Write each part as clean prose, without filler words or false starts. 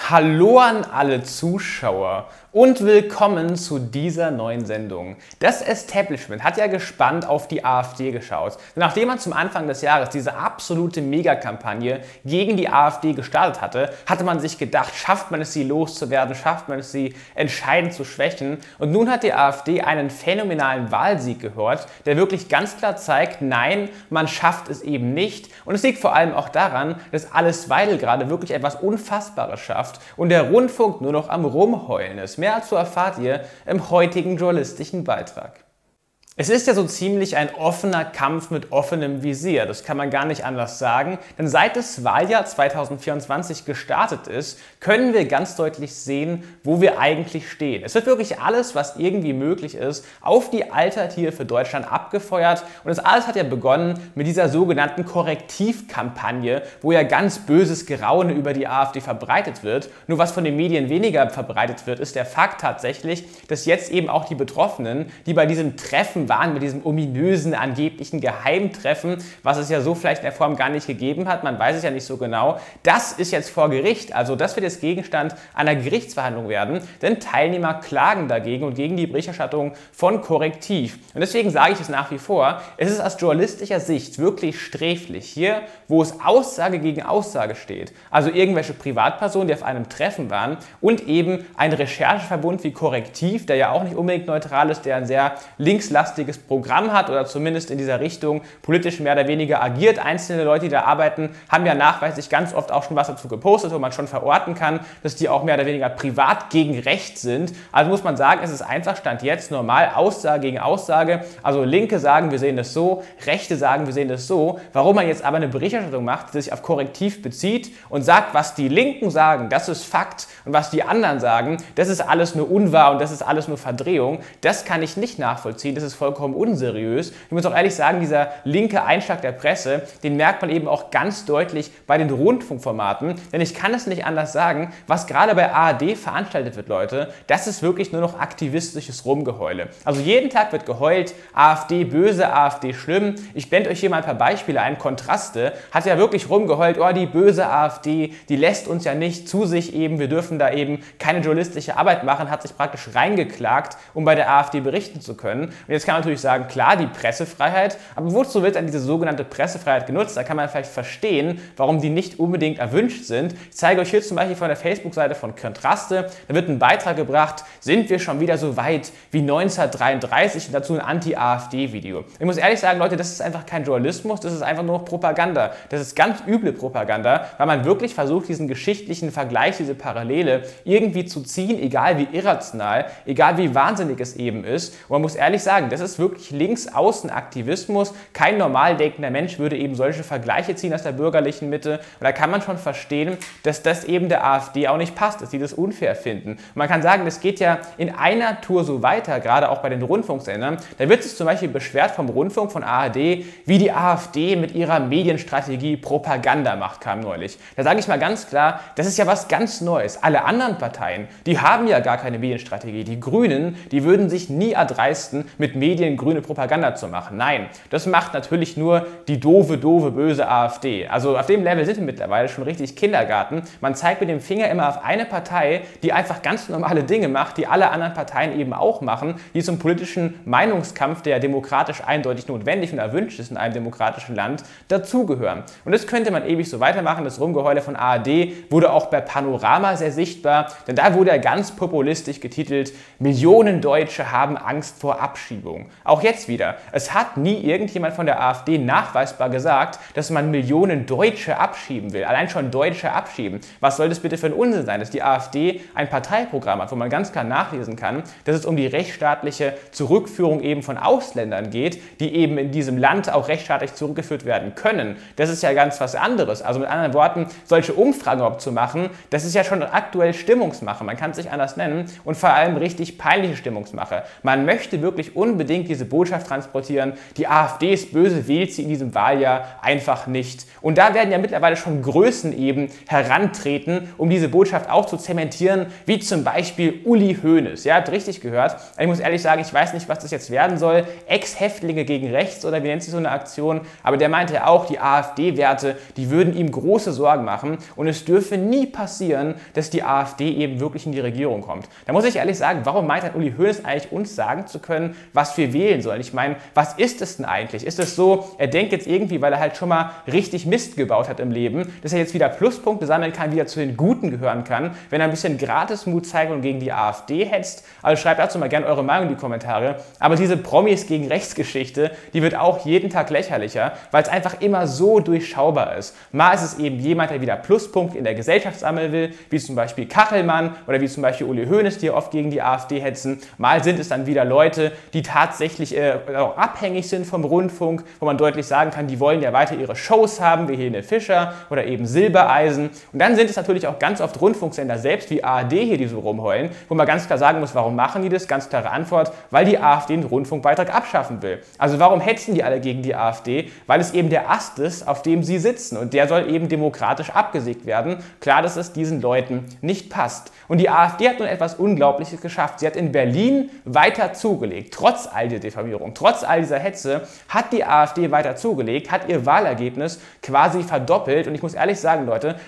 Hallo an alle Zuschauer und willkommen zu dieser neuen Sendung. Das Establishment hat ja gespannt auf die AfD geschaut. Nachdem man zum Anfang des Jahres diese absolute Megakampagne gegen die AfD gestartet hatte, hatte man sich gedacht, schafft man es, sie loszuwerden, schafft man es, sie entscheidend zu schwächen. Und nun hat die AfD einen phänomenalen Wahlsieg gehört, der wirklich ganz klar zeigt, nein, man schafft es eben nicht. Und es liegt vor allem auch daran, dass Alice Weidel gerade wirklich etwas Unfassbares schafft und der Rundfunk nur noch am Rumheulen ist. Mehr dazu erfahrt ihr im heutigen journalistischen Beitrag. Es ist ja so ziemlich ein offener Kampf mit offenem Visier, das kann man gar nicht anders sagen, denn seit das Wahljahr 2024 gestartet ist, können wir ganz deutlich sehen, wo wir eigentlich stehen. Es wird wirklich alles, was irgendwie möglich ist, auf die Alternative für Deutschland abgefeuert und das alles hat ja begonnen mit dieser sogenannten Korrektivkampagne, wo ja ganz böses Geraune über die AfD verbreitet wird. Nur was von den Medien weniger verbreitet wird, ist der Fakt tatsächlich, dass jetzt eben auch die Betroffenen, die bei diesem Treffen waren, mit diesem ominösen, angeblichen Geheimtreffen, was es ja so vielleicht in der Form gar nicht gegeben hat, man weiß es ja nicht so genau, das ist jetzt vor Gericht, also das wird jetzt Gegenstand einer Gerichtsverhandlung werden, denn Teilnehmer klagen dagegen und gegen die Berichterstattung von Korrektiv. Und deswegen sage ich es nach wie vor, es ist aus journalistischer Sicht wirklich sträflich hier, wo es Aussage gegen Aussage steht, also irgendwelche Privatpersonen, die auf einem Treffen waren und eben ein Rechercheverbund wie Korrektiv, der ja auch nicht unbedingt neutral ist, der ein sehr linkslastiges Programm hat oder zumindest in dieser Richtung politisch mehr oder weniger agiert. Einzelne Leute, die da arbeiten, haben ja nachweislich ganz oft auch schon was dazu gepostet, wo man schon verorten kann, dass die auch mehr oder weniger privat gegen Recht sind. Also muss man sagen, es ist einfach Stand jetzt normal Aussage gegen Aussage. Also Linke sagen, wir sehen das so, Rechte sagen, wir sehen das so. Warum man jetzt aber eine Berichterstattung macht, die sich auf Korrektiv bezieht und sagt, was die Linken sagen, das ist Fakt und was die anderen sagen, das ist alles nur unwahr und das ist alles nur Verdrehung, das kann ich nicht nachvollziehen. Das ist vollkommen unseriös. Ich muss auch ehrlich sagen, dieser linke Einschlag der Presse, den merkt man eben auch ganz deutlich bei den Rundfunkformaten, denn ich kann es nicht anders sagen, was gerade bei ARD veranstaltet wird, Leute, das ist wirklich nur noch aktivistisches Rumgeheule. Also jeden Tag wird geheult, AfD böse, AfD schlimm. Ich blende euch hier mal ein paar Beispiele ein. Kontraste hat ja wirklich rumgeheult, oh, die böse AfD, die lässt uns ja nicht zu sich eben, wir dürfen da eben keine journalistische Arbeit machen, hat sich praktisch reingeklagt, um bei der AfD berichten zu können. Und jetzt kann man natürlich sagen, klar, die Pressefreiheit, aber wozu wird dann diese sogenannte Pressefreiheit genutzt? Da kann man vielleicht verstehen, warum die nicht unbedingt erwünscht sind. Ich zeige euch hier zum Beispiel von der Facebook-Seite von Kontraste, da wird ein Beitrag gebracht, sind wir schon wieder so weit wie 1933 und dazu ein Anti-AfD-Video. Ich muss ehrlich sagen, Leute, das ist einfach kein Journalismus, das ist einfach nur Propaganda. Das ist ganz üble Propaganda, weil man wirklich versucht, diesen geschichtlichen Vergleich, diese Parallele irgendwie zu ziehen, egal wie irrational, egal wie wahnsinnig es eben ist. Und man muss ehrlich sagen, das ist wirklich Links-Außen-Aktivismus. Kein normal denkender Mensch würde eben solche Vergleiche ziehen aus der bürgerlichen Mitte. Und da kann man schon verstehen, dass das eben der AfD auch nicht passt, dass sie das unfair finden. Und man kann sagen, das geht ja in einer Tour so weiter, gerade auch bei den Rundfunksendern. Da wird sich zum Beispiel beschwert vom Rundfunk, von ARD, wie die AfD mit ihrer Medienstrategie Propaganda macht, kam neulich. Da sage ich mal ganz klar, das ist ja was ganz Neues. Alle anderen Parteien, die haben ja gar keine Medienstrategie. Die Grünen, die würden sich nie erdreisten, mit Medien grüne Propaganda zu machen. Nein, das macht natürlich nur die doofe, böse AfD. Also auf dem Level sind wir mittlerweile schon richtig Kindergarten. Man zeigt mit dem Finger immer auf eine Partei, die einfach ganz normale Dinge macht, die alle anderen Parteien eben auch machen, die zum politischen Meinungskampf, der demokratisch eindeutig notwendig und erwünscht ist in einem demokratischen Land, dazugehören. Und das könnte man ewig so weitermachen. Das Rumgeheule von ARD wurde auch bei Panorama sehr sichtbar, denn da wurde er ganz populistisch getitelt, Millionen Deutsche haben Angst vor Abschiebung. Auch jetzt wieder, es hat nie irgendjemand von der AfD nachweisbar gesagt, dass man Millionen Deutsche abschieben will. Allein schon Deutsche abschieben. Was soll das bitte für ein Unsinn sein, dass die AfD ein Parteiprogramm hat, wo man ganz klar nachlesen kann, dass es um die rechtsstaatliche Zurückführung eben von Ausländern geht, die eben in diesem Land auch rechtsstaatlich zurückgeführt werden können. Das ist ja ganz was anderes. Also mit anderen Worten, solche Umfragen überhaupt zu machen, das ist ja schon aktuell Stimmungsmache. Man kann es nicht anders nennen und vor allem richtig peinliche Stimmungsmache. Man möchte wirklich unbedingt unbedingt diese Botschaft transportieren, die AfD ist böse, wählt sie in diesem Wahljahr einfach nicht. Und da werden ja mittlerweile schon Größen eben herantreten, um diese Botschaft auch zu zementieren, wie zum Beispiel Uli Hoeneß. Ihr habt richtig gehört. Ich muss ehrlich sagen, ich weiß nicht, was das jetzt werden soll. Ex-Häftlinge gegen rechts oder wie nennt sich so eine Aktion. Aber der meinte ja auch, die AfD-Werte, die würden ihm große Sorgen machen. Und es dürfe nie passieren, dass die AfD eben wirklich in die Regierung kommt. Da muss ich ehrlich sagen, warum meint dann Uli Hoeneß eigentlich, uns sagen zu können, was wir wählen sollen? Ich meine, was ist es denn eigentlich? Ist es so, er denkt jetzt irgendwie, weil er halt schon mal richtig Mist gebaut hat im Leben, dass er jetzt wieder Pluspunkte sammeln kann, wieder zu den Guten gehören kann, wenn er ein bisschen Gratismut zeigt und gegen die AfD hetzt? Also schreibt dazu mal gerne eure Meinung in die Kommentare. Aber diese Promis gegen Rechtsgeschichte, die wird auch jeden Tag lächerlicher, weil es einfach immer so durchschaubar ist. Mal ist es eben jemand, der wieder Pluspunkte in der Gesellschaft sammeln will, wie zum Beispiel Kachelmann oder wie zum Beispiel Uli Hoeneß, die oft gegen die AfD hetzen. Mal sind es dann wieder Leute, die tatsächlich auch abhängig sind vom Rundfunk, wo man deutlich sagen kann, die wollen ja weiter ihre Shows haben, wie Helene Fischer oder eben Silbereisen. Und dann sind es natürlich auch ganz oft Rundfunksender selbst wie ARD hier, die so rumheulen, wo man ganz klar sagen muss, warum machen die das? Ganz klare Antwort, weil die AfD den Rundfunkbeitrag abschaffen will. Also warum hetzen die alle gegen die AfD? Weil es eben der Ast ist, auf dem sie sitzen und der soll eben demokratisch abgesägt werden. Klar, dass es diesen Leuten nicht passt. Und die AfD hat nun etwas Unglaubliches geschafft. Sie hat in Berlin weiter zugelegt. Trotz all der Diffamierung, trotz all dieser Hetze hat die AfD weiter zugelegt, hat ihr Wahlergebnis quasi verdoppelt. Und ich muss ehrlich sagen, Leute,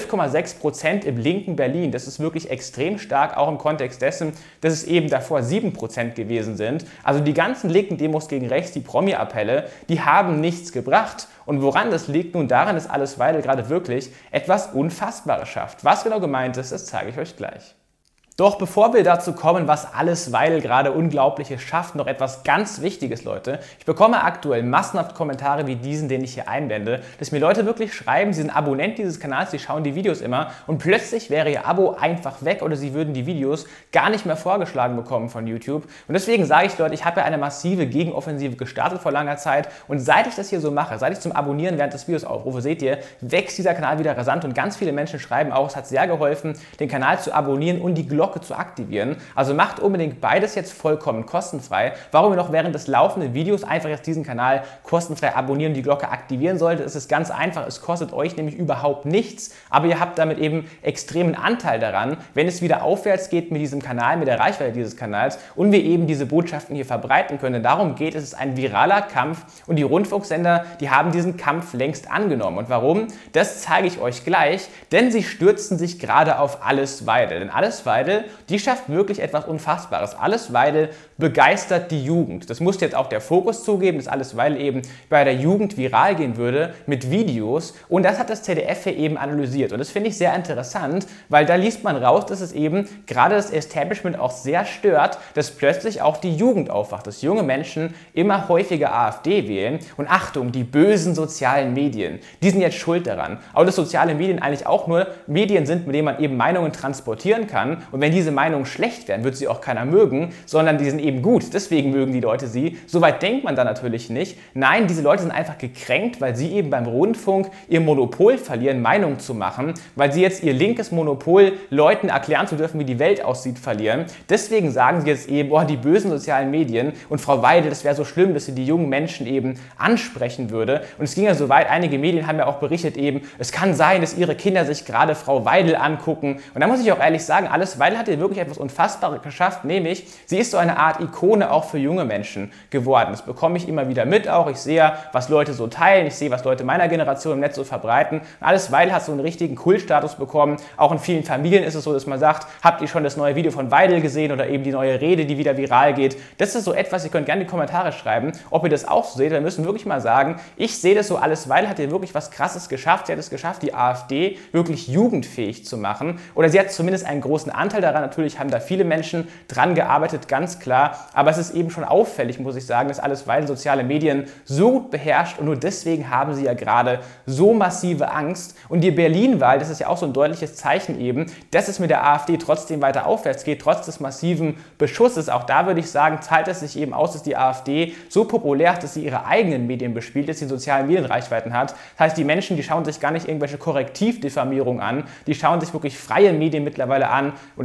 12,6% im linken Berlin, das ist wirklich extrem stark, auch im Kontext dessen, dass es eben davor 7% gewesen sind. Also die ganzen linken Demos gegen rechts, die Promi-Appelle, die haben nichts gebracht. Und woran das liegt? Nun daran, dass Alice Weidel gerade wirklich etwas Unfassbares schafft. Was genau gemeint ist, das zeige ich euch gleich. Doch bevor wir dazu kommen, was Alice Weidel gerade Unglaubliches schafft, noch etwas ganz Wichtiges, Leute. Ich bekomme aktuell massenhaft Kommentare wie diesen, den ich hier einblende, dass mir Leute wirklich schreiben, sie sind Abonnent dieses Kanals, sie schauen die Videos immer und plötzlich wäre ihr Abo einfach weg oder sie würden die Videos gar nicht mehr vorgeschlagen bekommen von YouTube. Und deswegen sage ich, Leute, ich habe ja eine massive Gegenoffensive gestartet vor langer Zeit und seit ich das hier so mache, seit ich zum Abonnieren während des Videos aufrufe, seht ihr, wächst dieser Kanal wieder rasant und ganz viele Menschen schreiben auch, es hat sehr geholfen, den Kanal zu abonnieren und die Glocke zu aktivieren. Also macht unbedingt beides jetzt vollkommen kostenfrei. Warum ihr noch während des laufenden Videos einfach jetzt diesen Kanal kostenfrei abonnieren und die Glocke aktivieren solltet, ist es ganz einfach. Es kostet euch nämlich überhaupt nichts, aber ihr habt damit eben extremen Anteil daran, wenn es wieder aufwärts geht mit diesem Kanal, mit der Reichweite dieses Kanals und wir eben diese Botschaften hier verbreiten können. Denn darum geht es, ist ein viraler Kampf und die Rundfunksender, die haben diesen Kampf längst angenommen. Und warum? Das zeige ich euch gleich, denn sie stürzen sich gerade auf Alice Weidel. Denn Alice Weidel, die schafft wirklich etwas Unfassbares. Alice Weidel begeistert die Jugend. Das muss jetzt auch der Fokus zugeben, dass Alice Weidel eben bei der Jugend viral gehen würde mit Videos. Und das hat das ZDF hier eben analysiert. Und das finde ich sehr interessant, weil da liest man raus, dass es eben gerade das Establishment auch sehr stört, dass plötzlich auch die Jugend aufwacht, dass junge Menschen immer häufiger AfD wählen. Und Achtung, die bösen sozialen Medien, die sind jetzt schuld daran. Aber dass soziale Medien eigentlich auch nur Medien sind, mit denen man eben Meinungen transportieren kann. Und wenn diese Meinungen schlecht werden, wird sie auch keiner mögen, sondern die sind eben gut. Deswegen mögen die Leute sie. Soweit denkt man da natürlich nicht. Nein, diese Leute sind einfach gekränkt, weil sie eben beim Rundfunk ihr Monopol verlieren, Meinungen zu machen, weil sie jetzt ihr linkes Monopol, Leuten erklären zu dürfen, wie die Welt aussieht, verlieren. Deswegen sagen sie jetzt eben, oh, die bösen sozialen Medien und Frau Weidel, das wäre so schlimm, dass sie die jungen Menschen eben ansprechen würde. Und es ging ja so weit, einige Medien haben ja auch berichtet eben, es kann sein, dass ihre Kinder sich gerade Frau Weidel angucken. Und da muss ich auch ehrlich sagen, Alice Weidel hat hier wirklich etwas Unfassbares geschafft, nämlich sie ist so eine Art Ikone auch für junge Menschen geworden. Das bekomme ich immer wieder mit auch. Ich sehe, was Leute so teilen, ich sehe, was Leute meiner Generation im Netz so verbreiten. Und Alice Weidel hat so einen richtigen Kultstatus bekommen. Auch in vielen Familien ist es so, dass man sagt, habt ihr schon das neue Video von Weidel gesehen oder eben die neue Rede, die wieder viral geht. Das ist so etwas, ihr könnt gerne in die Kommentare schreiben, ob ihr das auch so seht. Wir müssen wirklich mal sagen, ich sehe das so, Alice Weidel hat hier wirklich was Krasses geschafft. Sie hat es geschafft, die AfD wirklich jugendfähig zu machen. Oder sie hat zumindest einen großen Anteil daran. Natürlich haben da viele Menschen dran gearbeitet, ganz klar. Aber es ist eben schon auffällig, muss ich sagen, dass Alice Weidel soziale Medien so gut beherrscht und nur deswegen haben sie ja gerade so massive Angst. Und die Berlin-Wahl, das ist ja auch so ein deutliches Zeichen eben, dass es mit der AfD trotzdem weiter aufwärts geht, trotz des massiven Beschusses. Auch da würde ich sagen, zahlt es sich eben aus, dass die AfD so populär ist, dass sie ihre eigenen Medien bespielt, dass sie soziale Medienreichweiten hat. Das heißt, die Menschen, die schauen sich gar nicht irgendwelche Korrektivdiffamierungen an, die schauen sich wirklich freie Medien mittlerweile an. Und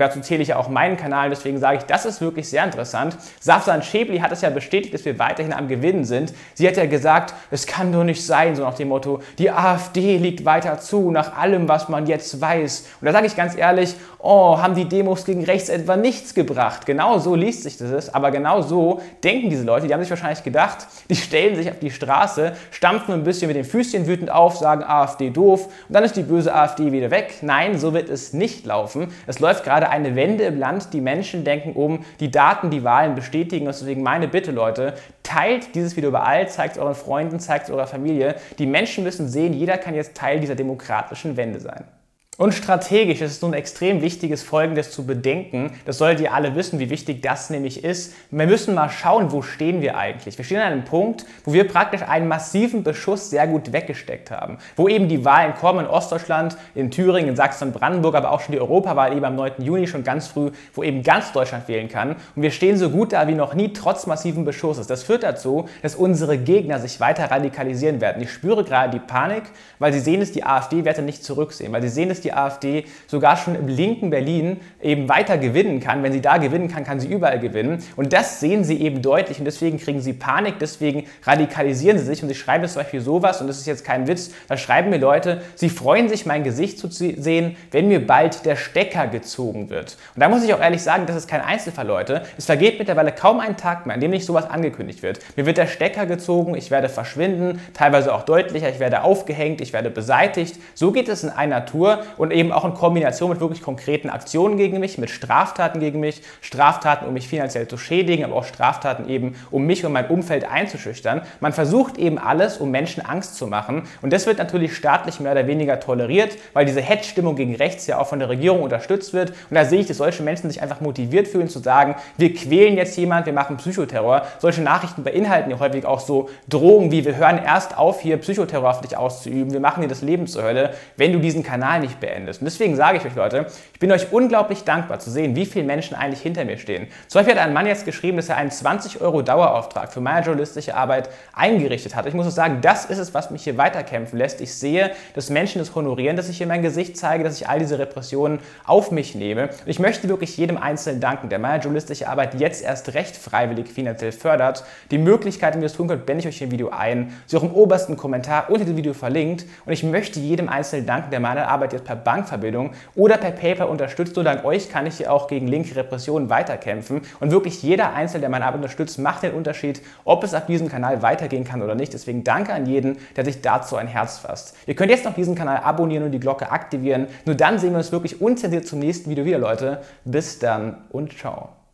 dazu zähle ich ja auch meinen Kanal, deswegen sage ich, das ist wirklich sehr interessant. Safsan Schäbli hat es ja bestätigt, dass wir weiterhin am Gewinnen sind. Sie hat ja gesagt, es kann doch nicht sein, so nach dem Motto, die AfD liegt weiter zu, nach allem, was man jetzt weiß. Und da sage ich ganz ehrlich, oh, haben die Demos gegen rechts etwa nichts gebracht? Genau so liest sich das, aber genau so denken diese Leute, die haben sich wahrscheinlich gedacht, die stellen sich auf die Straße, stampfen ein bisschen mit den Füßchen wütend auf, sagen AfD doof und dann ist die böse AfD wieder weg. Nein, so wird es nicht laufen. Es läuft gerade eine Wende im Land, die Menschen denken um, die Daten, die Wahlen bestätigen und deswegen meine Bitte, Leute, teilt dieses Video überall, zeigt es euren Freunden, zeigt es eurer Familie. Die Menschen müssen sehen, jeder kann jetzt Teil dieser demokratischen Wende sein. Und strategisch ist es nun extrem wichtiges, Folgendes zu bedenken. Das solltet ihr alle wissen, wie wichtig das nämlich ist. Wir müssen mal schauen, wo stehen wir eigentlich. Wir stehen an einem Punkt, wo wir praktisch einen massiven Beschuss sehr gut weggesteckt haben. Wo eben die Wahlen kommen in Ostdeutschland, in Thüringen, in Sachsen und Brandenburg, aber auch schon die Europawahl eben am 9. Juni schon ganz früh, wo eben ganz Deutschland wählen kann. Und wir stehen so gut da wie noch nie, trotz massiven Beschusses. Das führt dazu, dass unsere Gegner sich weiter radikalisieren werden. Ich spüre gerade die Panik, weil sie sehen, dass die AfD-Werte nicht zurücksehen, weil sie sehen, dass die AfD sogar schon im linken Berlin eben weiter gewinnen kann. Wenn sie da gewinnen kann, kann sie überall gewinnen. Und das sehen sie eben deutlich und deswegen kriegen sie Panik, deswegen radikalisieren sie sich und sie schreiben jetzt zum Beispiel sowas, und das ist jetzt kein Witz, da schreiben mir Leute, sie freuen sich, mein Gesicht zu sehen, wenn mir bald der Stecker gezogen wird. Und da muss ich auch ehrlich sagen, das ist kein Einzelfall, Leute. Es vergeht mittlerweile kaum ein Tag mehr, an dem nicht sowas angekündigt wird. Mir wird der Stecker gezogen, ich werde verschwinden, teilweise auch deutlicher, ich werde aufgehängt, ich werde beseitigt. So geht es in einer Tour und eben auch in Kombination mit wirklich konkreten Aktionen gegen mich, mit Straftaten gegen mich, Straftaten, um mich finanziell zu schädigen, aber auch Straftaten eben, um mich und mein Umfeld einzuschüchtern. Man versucht eben alles, um Menschen Angst zu machen und das wird natürlich staatlich mehr oder weniger toleriert, weil diese Hetzstimmung gegen rechts ja auch von der Regierung unterstützt wird und da sehe ich, dass solche Menschen sich einfach motiviert fühlen zu sagen, wir quälen jetzt jemanden, wir machen Psychoterror. Solche Nachrichten beinhalten ja häufig auch so Drohungen wie, wir hören erst auf, hier Psychoterror auf dich auszuüben, wir machen dir das Leben zur Hölle, wenn du diesen Kanal nicht beendest. Und deswegen sage ich euch, Leute, ich bin euch unglaublich dankbar zu sehen, wie viele Menschen eigentlich hinter mir stehen. Zum Beispiel hat ein Mann jetzt geschrieben, dass er einen 20 € Dauerauftrag für meine journalistische Arbeit eingerichtet hat. Ich muss auch sagen, das ist es, was mich hier weiterkämpfen lässt. Ich sehe, dass Menschen das honorieren, dass ich hier mein Gesicht zeige, dass ich all diese Repressionen auf mich nehme. Und ich möchte wirklich jedem Einzelnen danken, der meine journalistische Arbeit jetzt erst recht freiwillig finanziell fördert. Die Möglichkeit, wie ihr das tun könnt, blende ich euch hier im Video ein. Sie auch im obersten Kommentar unter dem Video verlinkt. Und ich möchte jedem Einzelnen danken, der meine Arbeit jetzt per Bankverbindung oder per PayPal unterstützt. Nur dank euch kann ich hier auch gegen linke Repressionen weiterkämpfen. Und wirklich jeder Einzelne, der meine Arbeit unterstützt, macht den Unterschied, ob es auf diesem Kanal weitergehen kann oder nicht. Deswegen danke an jeden, der sich dazu ein Herz fasst. Ihr könnt jetzt noch diesen Kanal abonnieren und die Glocke aktivieren. Nur dann sehen wir uns wirklich unzensiert zum nächsten Video wieder, Leute. Bis dann und ciao.